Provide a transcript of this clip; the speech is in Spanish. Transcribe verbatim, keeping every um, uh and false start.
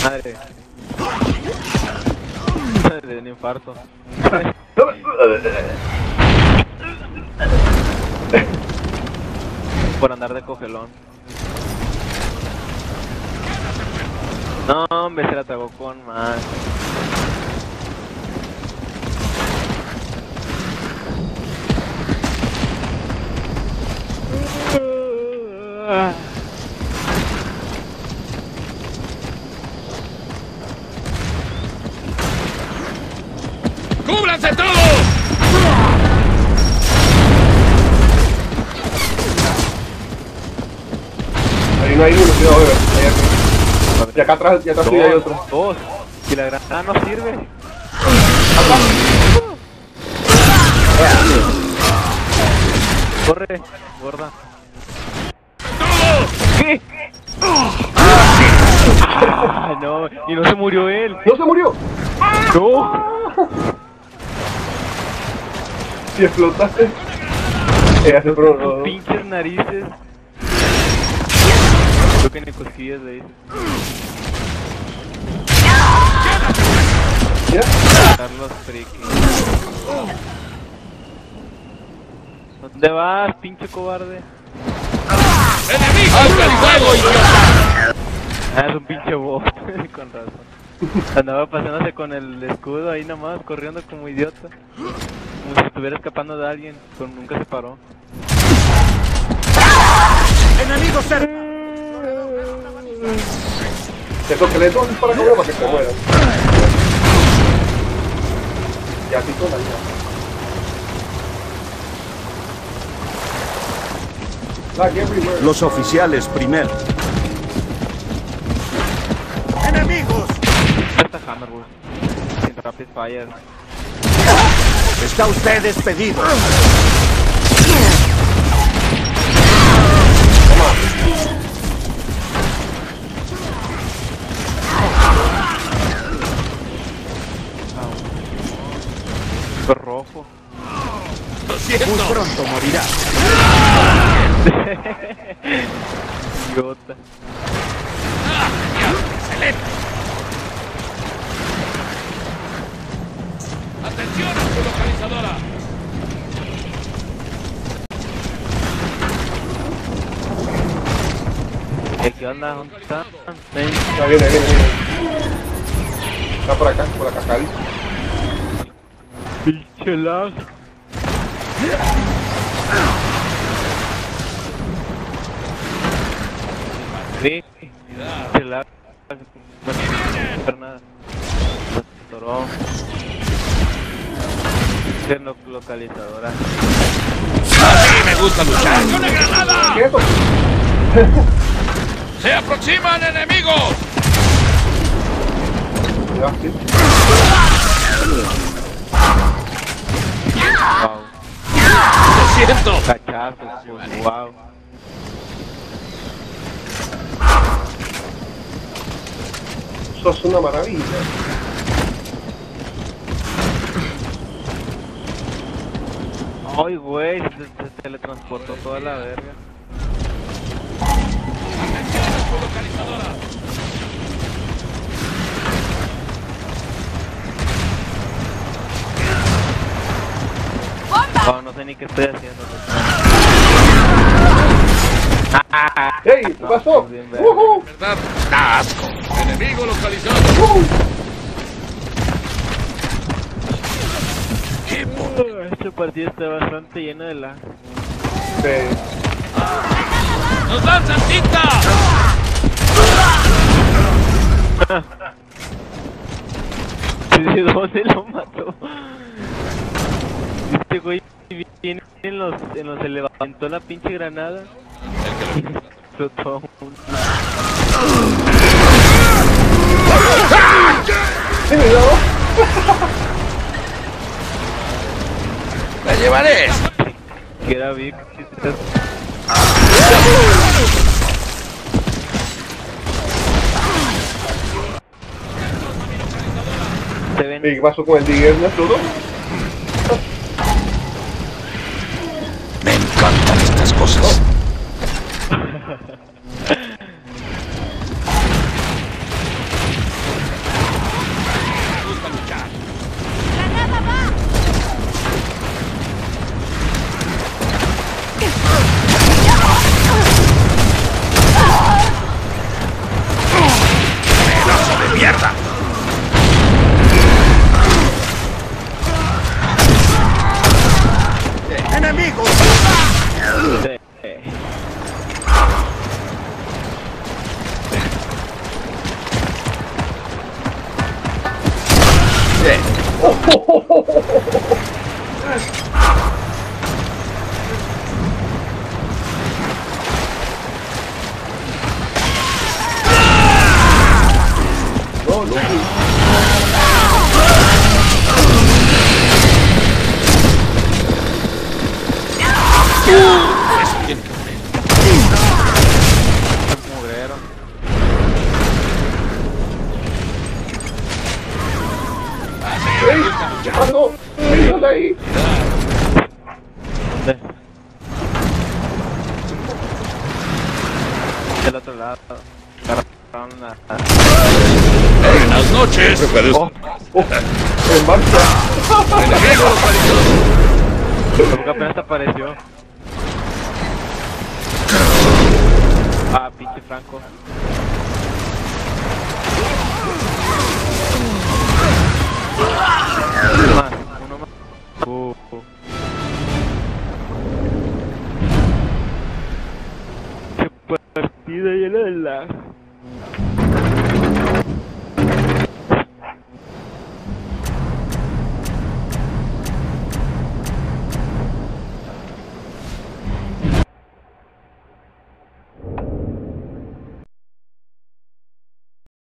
Madre. Madre de un infarto. Por andar de cogelón. No, hombre, se la tragó con más. ¡Cúbranse todos! Ahí no hay uno, cuidado, bebé. Ahí aquí. Y acá atrás, y atrás sí hay otro. Dos. Y la granada no sirve. Corre, gorda. ¿Qué? Ah, no, y no se murió él. ¡No se murió! No. Si explotaste. Eh, hace pro, no, no. Pinches narices. Creo que ni cosquillas le dices. ¿Ya? Carlos Friki. ¿Dónde vas, pinche cobarde? ¡Enemigo localizado, idiota! Ah, es un pinche bot. Con razón. Andaba pasándose con el escudo ahí nomás, corriendo como idiota. Como si estuviera escapando de alguien, pero nunca se paró. ¡Enemigo cerca! Eso que le doy para acá para que se muera. Ya picó la vida. Like everywhere. Los oficiales primero. ¡Enemigos! Esta Hammerwood. Sin Rapid Fire. Está usted despedido. Rojo. ¡Lo siento! Muy pronto morirá. Idiota. ¡Excelente! ¡Atención a su localizadora! ¿Eh, ¿Qué onda? ¿Dónde está? Ven. Ya viene, viene, viene. Está por acá, por acá, Cali. Pinche lag. Sí, pinche lag. No puedo hacer nada. Se atoró. Pinche lo- localizadora. ¡Así me gusta luchar! ¡Una granada! ¿Qué es eso? ¡Se aproximan enemigos! Ya, sí. Wow. ¡Lo siento! Cachazos, pues, wow. Eso es una maravilla. Ay, güey, se, se teletransportó toda la verga. ¡Atención a su localizadora! Oh, no sé ni qué estoy haciendo. ¡Ey! ¿Qué pasó? Bien, verga. ¡Woohoo! ¿Verdad? ¡Asco! ¡Enemigo localizado! ¡Woohoo! ¡Qué po- Esta partida está bastante llena de lag. Sí. ¡Nos lanzan tinta! ¿De dónde lo mató? Este güey viene en los, en los elevadores, aventó la pinche granada y explotó un... ¡Sí, cuidado! ¡La llevaré! Que era Vic. Se ven... ¿Y qué pasó con el Digger? ¿No explotó? Me encantan estas cosas. No, no. Eso tiene que morir. Mugrero. ¡Ey! ¡Ya no! ¡Ayúdate ahí! ¿Dónde? Del otro lado. Agarraron una... Buenas noches. ¡Oh! ¡Oh! ¡En marcha! Enemigo localizado. Como que apenas te apareció. Ah, pinche Franco. Uno más, uno más. Uh, uh. Qué partida llena de lag.